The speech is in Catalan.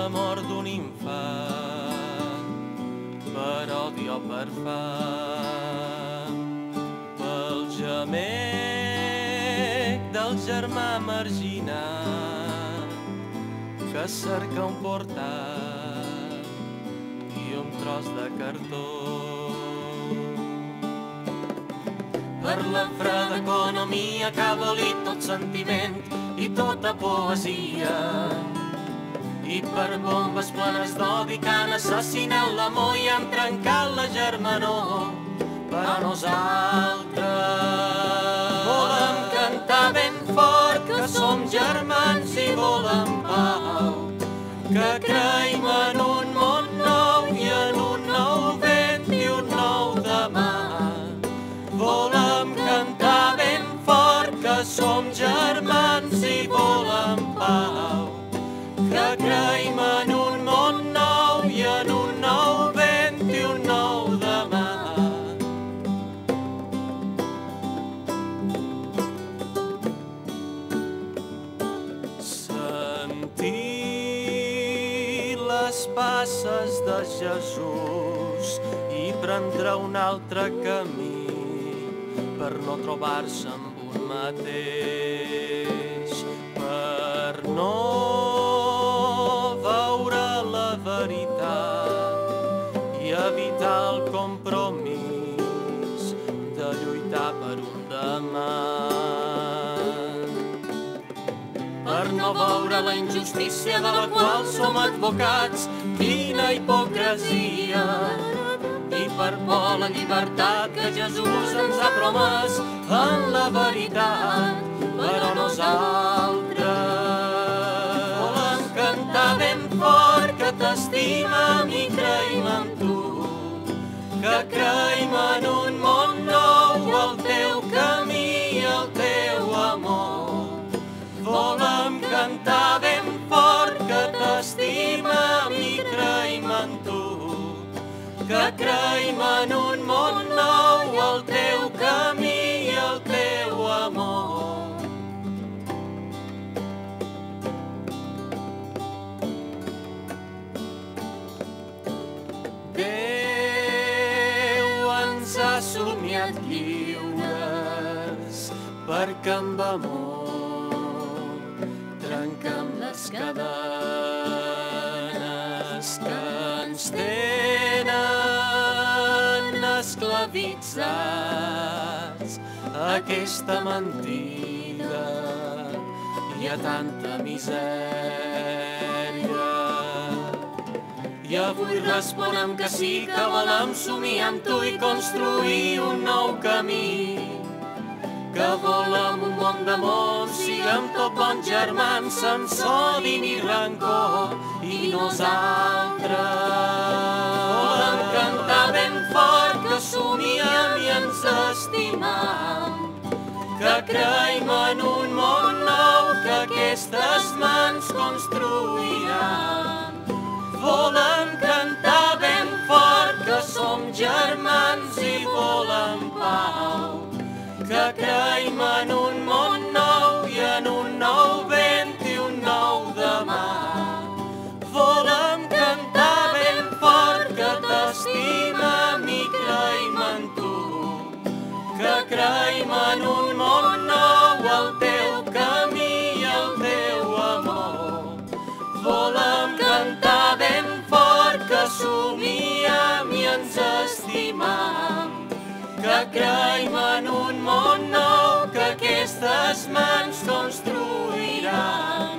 la mort d'un infant, per odi o per fam, pel gemec del germà marginat que cerca un portal i un tros de cartó. Per la freda economia que ha abolit tot sentiment i tota poesia, i per bombes plenes d'odi que han assassinat l'amor i han trencat la germanor. Però nosaltres volem cantar ben fort que som germans i volem pau, que creiem en un món nou i en un nou vent i un nou demà. Volem cantar ben fort que som germans i volem pau, que creiem en un món nou i en un nou vent i un nou demà. Sentir les passes de Jesús i prendre un altre camí per no trobar-se amb un mateix, per no i evitar el compromís de lluitar per un demà, per no veure la injustícia de la qual som advocats. Quina hipocresia! I per por la llibertat que Jesús ens ha promès en la veritat. Però nosaltres volem cantar ben fort que t'estimem i creiem en tu, que creiem en un món nou, el teu camí i el teu amor. Volem cantar ben fort que t'estimem i creiem en tu, que creiem en un món nou, el teu camí i el teu amor. Somiat lliures, perquè amb amor trenquem les cadenes que ens tenen esclavitzats. Aquesta mentida hi ha tanta misèria. I avui responem que sí, que volem somiar amb tu i construir un nou camí, que volem un món d'amor, siguem tot bons germans, sense odi ni rancor. I nosaltres volem cantar ben fort que somiem i ens estimem, que creiem en un món nou que aquestes mans construiran. Volem cantar ben fort que som germans i volem pau, que creiem en un món nou i en un nou vent i un nou demà. Volem cantar ben fort que t'estimem i creiem en tu, que creiem en un món nou, el teu camí i el teu amor. Volem cantar ben fort que somiem i ens estimem, que creiem en un món nou que aquestes mans construiran.